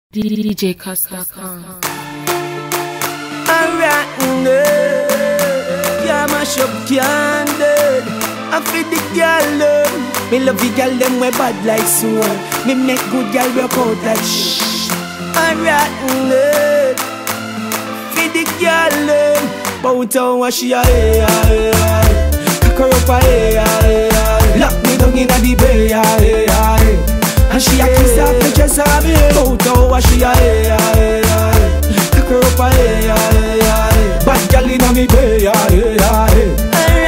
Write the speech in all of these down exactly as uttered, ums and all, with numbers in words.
D J Costa Khan. Alright, yeah, mash up candle. I feel the girl them. Me love the girl them we bad like soul. Me make good girl work out like shh. Alright, feel the girl them. Bout on what she a hey, hey, hey. Cock her up a hey, hey, hey. Lock me down inna the bay, hey, hey. And she a kiss off the dress of me. Bout on what she a hey, hey, hey. Cock her up a hey, hey, hey. Bad girl inna me bay, hey, hey.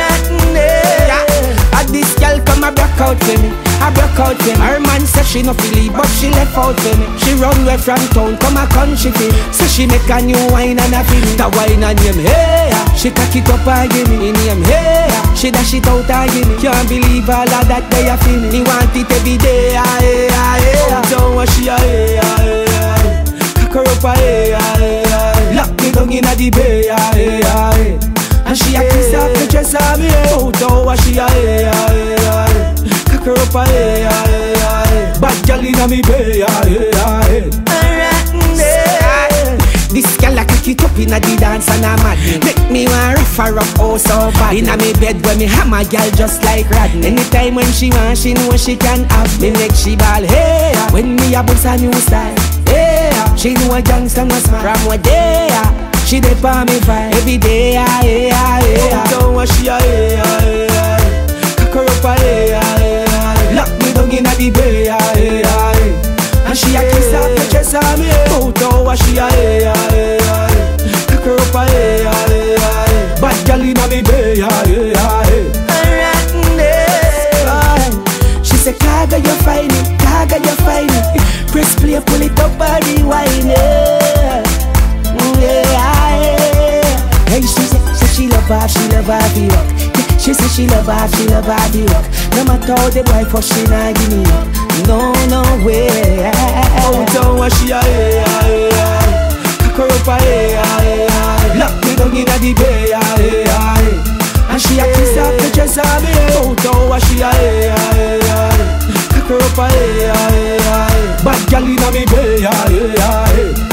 This girl come a broke out for me, a broke out for me. Her man say she no feel it, but she left out for me. She run away from town, come a country feel. So she make a new wine and a feel. The wine and name hey, she cock it up and give me name hey. She dash it out and give me. Can't believe all of that they a feel. Me want it every day, hey, hey. Don't want she a hey, hey. Cock her up a hey, hey. Lock me down inna the bay, hey, hey. And she a kiss off the dress of me. Out how what she a hey, hey, hey. Cock her up a hey, hey, hey. Bad girl inna me bay, hey, hey. This girl a cock it up inna the dance and a mad. Make me want rough her up oh so bad. Inna me bed when me hammer girl just like Rodney. Anytime when she want she know she can have me. Make she ball hey. When me a bust a new style hey. She know a gangster no smile from what day. She dey pa me vibe every day, ah, yeah, yeah. Don't want she a yeah, yeah. Cock her up a yeah, yeah. Lock me down inna the bay, yeah, yeah. And she a kiss off the dress of me. Out how what she a yeah, yeah. Cock her up a yeah, yeah. Bad girl inna me bay, yeah, yeah. She say, Kaga you fine it, Kaga you fine it. Press play, pull it up and rewind it. Hey, she say, say she love her, she love her the rock. Yeah, she say she love her, she love her the rock. No matter how the boy for she not give me up. No, no way. Oh, don't want she a hey, hey, hey. Cock her up a hey, hey, hey. Lock me down inna the bay, hey, hey. And she a kiss off the dress of me. Oh, don't want she a hey, hey, hey. Cock her up a hey, hey, hey. Bad girl inna me bay, hey, hey.